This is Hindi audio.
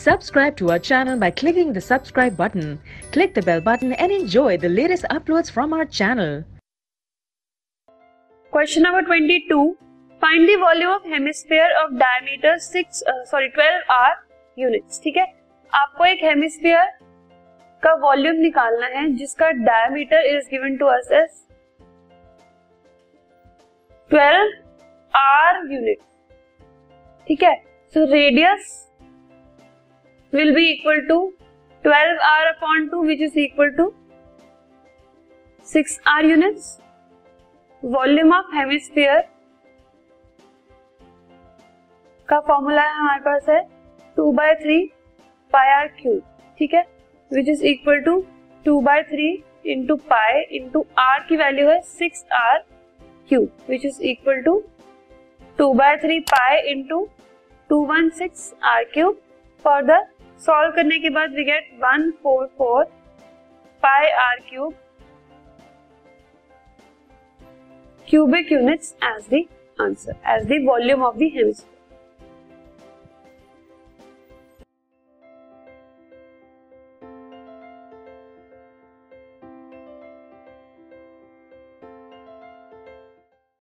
Subscribe to our channel by clicking the subscribe button. Click the bell button and enjoy the latest uploads from our channel. Question number 22. Find the volume of hemisphere of diameter 12 r units. ठीक है, आपको एक हेमिस्फीयर का वॉल्यूम निकालना है जिसका diameter is given to us as 12 r unit. ठीक है, so radius will be equal to 12r upon 2 which is equal to 6r units. Volume of hemisphere का फॉर्मूला है हमारे पास है 2/3 पाई आर क्यूब. ठीक है, which is equal to 2/3 into pi into r की वैल्यू है 6r cube which is equal to 2/3 pi into 216r cube. Further solve करने के बाद we get 144 pi r cube cubic units as the answer, as the volume of the hemisphere.